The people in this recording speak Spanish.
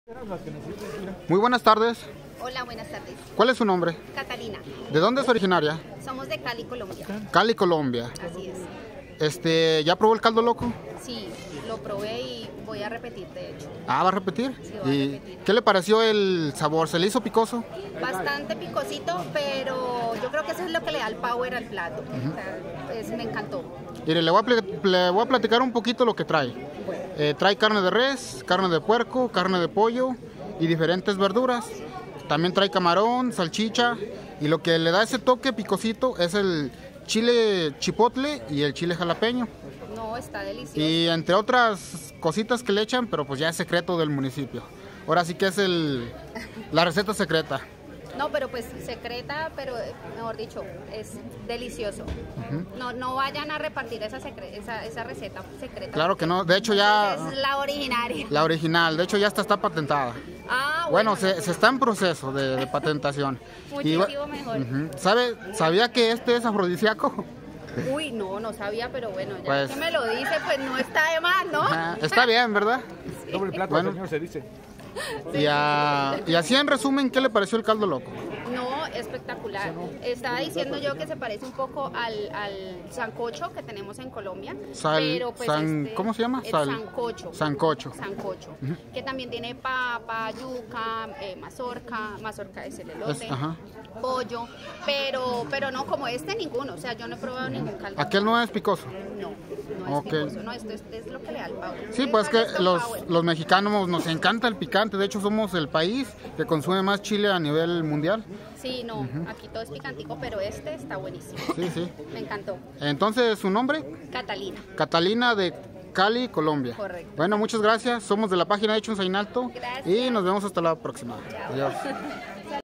Muy buenas tardes. Hola, buenas tardes. ¿Cuál es su nombre? Catalina. ¿De dónde es originaria? Somos de Cali, Colombia. Cali, Colombia. Así es. ¿Ya probó el caldo loco? Sí, lo probé y voy a repetir, de hecho. Ah, ¿va a repetir? Sí, voy a ¿Y repetir. qué le pareció el sabor? ¿Se le hizo picoso? Bastante picosito, pero yo creo que eso es lo que le da el power al plato. O sea, pues me encantó. Mire, le voy a platicar un poquito lo que trae. Trae carne de res, carne de puerco, carne de pollo y diferentes verduras. También trae camarón, salchicha, y lo que le da ese toque picosito es el chile chipotle y el chile jalapeño. No, está delicioso. Y entre otras cositas que le echan, pero pues ya es secreto del municipio. Ahora sí que es la receta secreta. No, pero pues secreta, pero mejor dicho, es delicioso. No vayan a repartir esa receta secreta. Claro que no, de hecho ya... Es la originaria. La original, de hecho ya está patentada. Ah, Bueno, se está en proceso de patentación. Muchísimo mejor. ¿Sabía que este es afrodisíaco? Uy, no sabía, pero bueno, ya Pues, que me lo dice, pues no está de más, ¿no? Está bien, ¿verdad? Doble plato, Bueno. señor, se dice. Y así en resumen, ¿qué le pareció el caldo loco? No, espectacular. Estaba diciendo yo que se parece un poco al sancocho que tenemos en Colombia. Pero pues ¿cómo se llama? El sancocho. Sancocho. Sancocho. Que también tiene papa, yuca, mazorca es el elote, pollo, pero no como ninguno. O sea, yo no he probado ningún caldo. ¿Aquel no es picoso? No es picoso. No, esto es lo que le da el power. Sí, pues que los mexicanos nos encanta el picante. De hecho, somos el país que consume más chile a nivel mundial. Sí, no, aquí todo es picantico, pero este está buenísimo. Sí. Me encantó. Entonces, ¿su nombre? Catalina. Catalina de Cali, Colombia. Correcto. Bueno, muchas gracias. Somos de la página Hechos en Alto. Gracias. Y nos vemos hasta la próxima. Chao. Adiós.